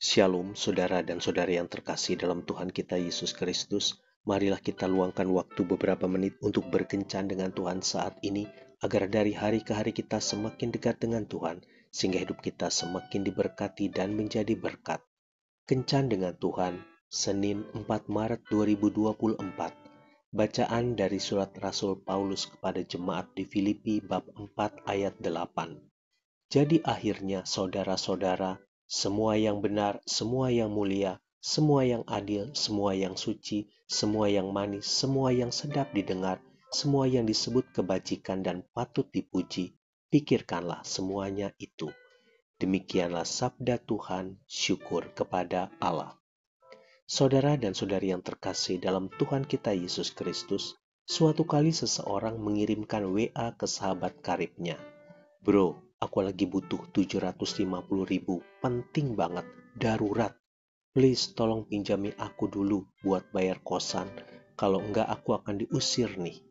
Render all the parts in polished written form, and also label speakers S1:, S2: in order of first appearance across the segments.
S1: Shalom, saudara dan saudari yang terkasih dalam Tuhan kita Yesus Kristus. Marilah kita luangkan waktu beberapa menit untuk berkencan dengan Tuhan saat ini, agar dari hari ke hari kita semakin dekat dengan Tuhan, sehingga hidup kita semakin diberkati dan menjadi berkat. Kencan dengan Tuhan, Senin 4 Maret 2024. Bacaan dari surat Rasul Paulus kepada jemaat di Filipi bab 4 ayat 8. Jadi akhirnya saudara-saudara, semua yang benar, semua yang mulia, semua yang adil, semua yang suci, semua yang manis, semua yang sedap didengar, semua yang disebut kebajikan dan patut dipuji, pikirkanlah semuanya itu. Demikianlah sabda Tuhan, syukur kepada Allah. Saudara dan saudari yang terkasih dalam Tuhan kita Yesus Kristus, suatu kali seseorang mengirimkan WA ke sahabat karibnya. Bro, aku lagi butuh 750.000, penting banget, darurat. Please tolong pinjami aku dulu buat bayar kosan, kalau enggak aku akan diusir nih.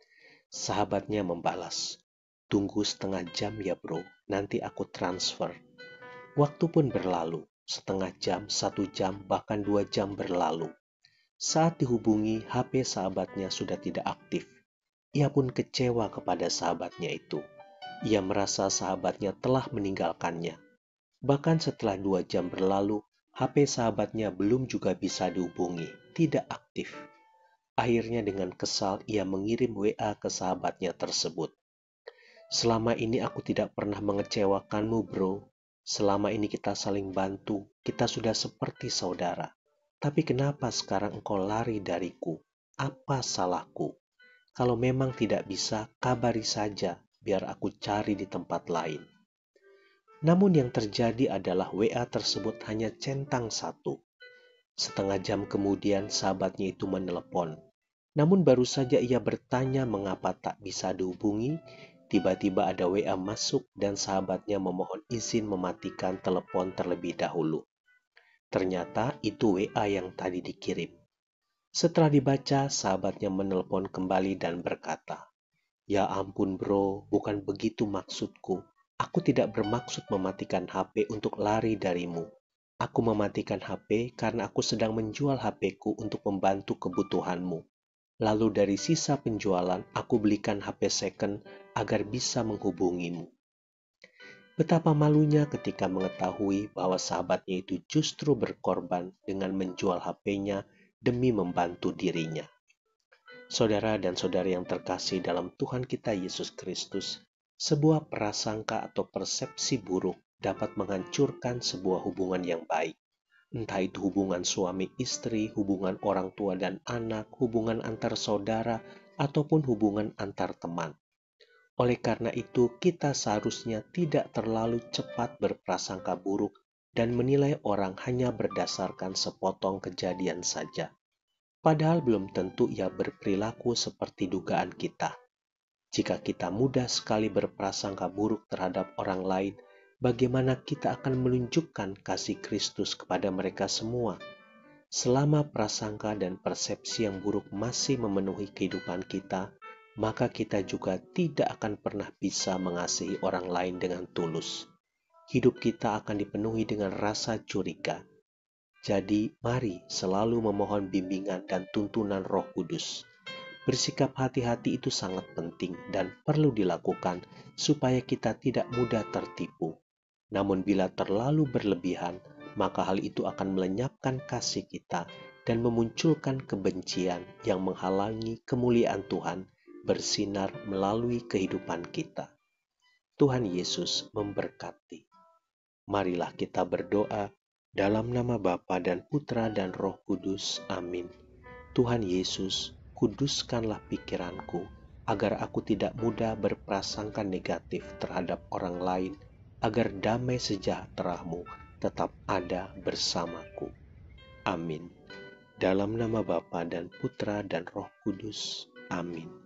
S1: Sahabatnya membalas, tunggu setengah jam ya bro, nanti aku transfer. Waktu pun berlalu, setengah jam, 1 jam, bahkan 2 jam berlalu. Saat dihubungi, HP sahabatnya sudah tidak aktif. Ia pun kecewa kepada sahabatnya itu. Ia merasa sahabatnya telah meninggalkannya. Bahkan setelah 2 jam berlalu, HP sahabatnya belum juga bisa dihubungi, tidak aktif. Akhirnya dengan kesal, ia mengirim WA ke sahabatnya tersebut. Selama ini aku tidak pernah mengecewakanmu bro. Selama ini kita saling bantu, kita sudah seperti saudara. Tapi kenapa sekarang engkau lari dariku? Apa salahku? Kalau memang tidak bisa, kabari saja, biar aku cari di tempat lain. Namun yang terjadi adalah WA tersebut hanya centang satu. Setengah jam kemudian sahabatnya itu menelepon. Namun baru saja ia bertanya mengapa tak bisa dihubungi, tiba-tiba ada WA masuk dan sahabatnya memohon izin mematikan telepon terlebih dahulu. Ternyata itu WA yang tadi dikirim. Setelah dibaca, sahabatnya menelpon kembali dan berkata, "Ya ampun bro, bukan begitu maksudku. Aku tidak bermaksud mematikan HP untuk lari darimu. Aku mematikan HP karena aku sedang menjual HP-ku untuk membantu kebutuhanmu. Lalu dari sisa penjualan, aku belikan HP second agar bisa menghubungimu." Betapa malunya ketika mengetahui bahwa sahabatnya itu justru berkorban dengan menjual HP-nya demi membantu dirinya. Saudara dan saudari yang terkasih dalam Tuhan kita Yesus Kristus, sebuah prasangka atau persepsi buruk dapat menghancurkan sebuah hubungan yang baik. Entah itu hubungan suami istri, hubungan orang tua dan anak, hubungan antar saudara, ataupun hubungan antar teman. Oleh karena itu, kita seharusnya tidak terlalu cepat berprasangka buruk dan menilai orang hanya berdasarkan sepotong kejadian saja. Padahal belum tentu ia berperilaku seperti dugaan kita. Jika kita mudah sekali berprasangka buruk terhadap orang lain, bagaimana kita akan menunjukkan kasih Kristus kepada mereka semua? Selama prasangka dan persepsi yang buruk masih memenuhi kehidupan kita, maka kita juga tidak akan pernah bisa mengasihi orang lain dengan tulus. Hidup kita akan dipenuhi dengan rasa curiga. Jadi, mari selalu memohon bimbingan dan tuntunan Roh Kudus. Bersikap hati-hati itu sangat penting dan perlu dilakukan supaya kita tidak mudah tertipu. Namun bila terlalu berlebihan, maka hal itu akan melenyapkan kasih kita dan memunculkan kebencian yang menghalangi kemuliaan Tuhan bersinar melalui kehidupan kita. Tuhan Yesus memberkati. Marilah kita berdoa dalam nama Bapa dan Putra dan Roh Kudus. Amin. Tuhan Yesus, kuduskanlah pikiranku, agar aku tidak mudah berprasangka negatif terhadap orang lain, agar damai sejahtera-Mu tetap ada bersamaku. Amin. Dalam nama Bapa dan Putra dan Roh Kudus. Amin.